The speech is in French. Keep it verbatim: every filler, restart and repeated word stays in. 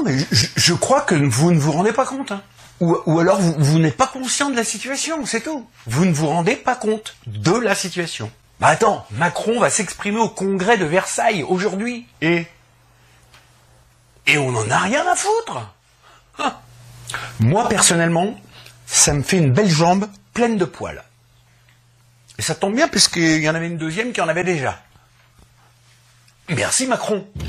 mais je, je crois que vous ne vous rendez pas compte. Hein. Ou, ou alors vous, vous n'êtes pas conscient de la situation, c'est tout. Vous ne vous rendez pas compte de la situation. Bah attends, Macron va s'exprimer au congrès de Versailles aujourd'hui. Et Et on n'en a rien à foutre. Hein. Moi, personnellement, ça me fait une belle jambe pleine de poils. Et ça tombe bien, puisqu'il y en avait une deuxième qui en avait déjà. Merci Macron.